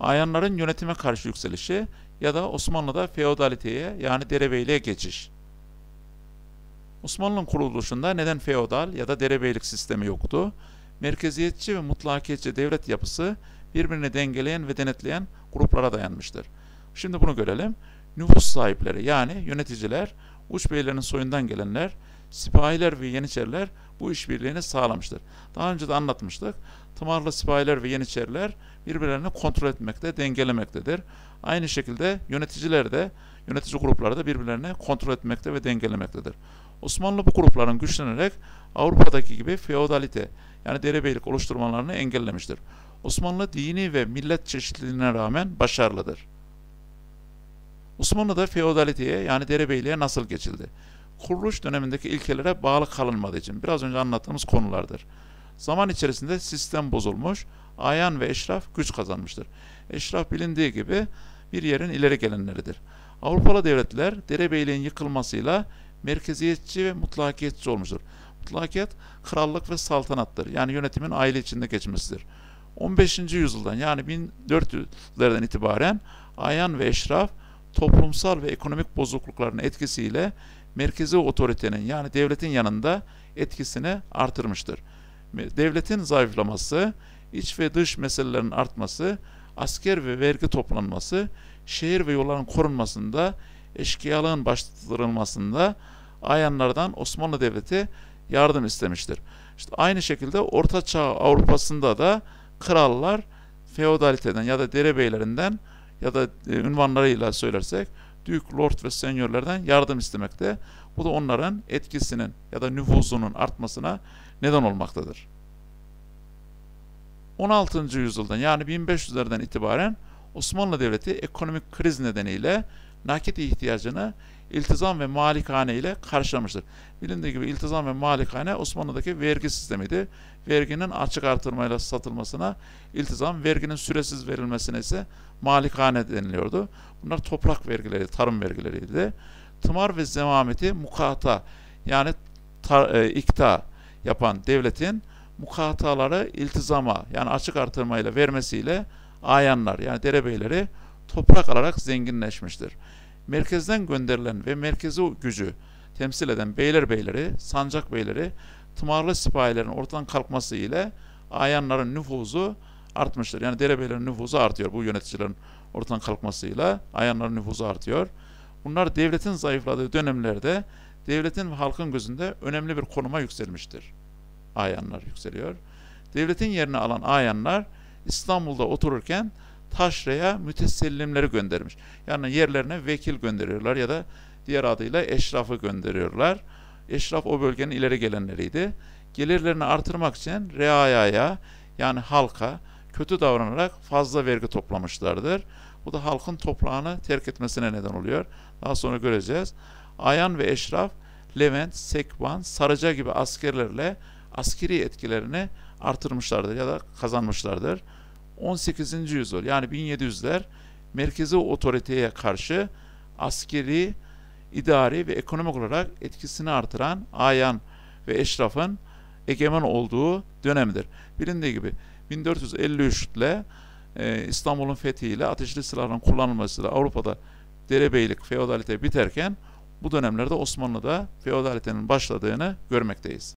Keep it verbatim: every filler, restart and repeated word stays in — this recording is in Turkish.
Ayanların yönetime karşı yükselişi ya da Osmanlı'da feodaliteye yani derebeyliğe geçiş. Osmanlı'nın kuruluşunda neden feodal ya da derebeylik sistemi yoktu? Merkeziyetçi ve mutlakiyetçi devlet yapısı birbirini dengeleyen ve denetleyen gruplara dayanmıştır. Şimdi bunu görelim. Nüfus sahipleri yani yöneticiler, uç beylerin soyundan gelenler, sipahiler ve yeniçeriler bu işbirliğini sağlamıştır. Daha önce de anlatmıştık. Tımarlı sipahiler ve yeniçeriler birbirlerini kontrol etmekte, dengelemektedir. Aynı şekilde yöneticiler de, yönetici grupları da birbirlerini kontrol etmekte ve dengelemektedir. Osmanlı bu grupların güçlenerek Avrupa'daki gibi feodalite yani derebeylik oluşturmalarını engellemiştir. Osmanlı dini ve millet çeşitliliğine rağmen başarılıdır. Osmanlı'da feodaliteye yani derebeyliğe nasıl geçildi? Kuruluş dönemindeki ilkelere bağlı kalınmadığı için biraz önce anlattığımız konulardır. Zaman içerisinde sistem bozulmuş, ayan ve eşraf güç kazanmıştır. Eşraf bilindiği gibi bir yerin ileri gelenleridir. Avrupalı devletler derebeyliğin yıkılmasıyla merkeziyetçi ve mutlakiyetçi olmuştur. Mutlakiyet krallık ve saltanattır. Yani yönetimin aile içinde geçmesidir. on beşinci yüzyıldan yani bin dört yüzlerden itibaren ayan ve eşraf toplumsal ve ekonomik bozuklukların etkisiyle merkezi otoritenin yani devletin yanında etkisini artırmıştır. Devletin zayıflaması, iç ve dış meselelerin artması, asker ve vergi toplanması, şehir ve yolların korunmasında, eşkıyalığın bastırılmasında ayanlardan Osmanlı Devleti yardım istemiştir. İşte aynı şekilde Orta Çağ Avrupa'sında da krallar feodaliteden ya da derebeylerinden ya da e, ünvanlarıyla söylersek Dük, Lord ve Senyörlerden yardım istemekte. Bu da onların etkisinin ya da nüfuzunun artmasına neden olmaktadır. on altıncı yüzyıldan yani bin beş yüzlerden itibaren Osmanlı Devleti ekonomik kriz nedeniyle nakit ihtiyacını iltizam ve malikane ile karşılamıştır. Bilindiği gibi iltizam ve malikane Osmanlı'daki vergi sistemiydi. Verginin açık artırmayla satılmasına iltizam, verginin süresiz verilmesine ise malikane deniliyordu. Bunlar toprak vergileri, tarım vergileriydi. Tımar ve zemameti mukata yani tar, e, ikta yapan devletin mukataları iltizama yani açık artırmayla vermesiyle ayanlar yani derebeyleri toprak alarak zenginleşmiştir. Merkezden gönderilen ve merkezi gücü temsil eden beylerbeyleri, sancak beyleri, tımarlı sipahilerin ortadan kalkması ile ayanların nüfuzu artmıştır. Yani derebeylerin nüfuzu artıyor. Bu yöneticilerin ortadan kalkmasıyla ayanların nüfuzu artıyor. Bunlar devletin zayıfladığı dönemlerde devletin ve halkın gözünde önemli bir konuma yükselmiştir. Ayanlar yükseliyor. Devletin yerini alan ayanlar İstanbul'da otururken taşraya mütesellimleri göndermiş. Yani yerlerine vekil gönderiyorlar ya da diğer adıyla eşrafı gönderiyorlar. Eşraf o bölgenin ileri gelenleriydi. Gelirlerini artırmak için reayaya yani halka kötü davranarak fazla vergi toplamışlardır. Bu da halkın toprağını terk etmesine neden oluyor. Daha sonra göreceğiz. Ayan ve eşraf Levent, Sekban, Sarıca gibi askerlerle askeri etkilerini artırmışlardır ya da kazanmışlardır. on sekizinci yüzyıl yani bin yedi yüzler merkezi otoriteye karşı askeri, idari ve ekonomik olarak etkisini artıran ayan ve eşrafın egemen olduğu dönemdir. Bilindiği gibi bin dört yüz elli üç ile e, İstanbul'un fethiyle ateşli silahların kullanılmasıyla Avrupa'da derebeylik, feodalite biterken bu dönemlerde Osmanlı'da feodalitenin başladığını görmekteyiz.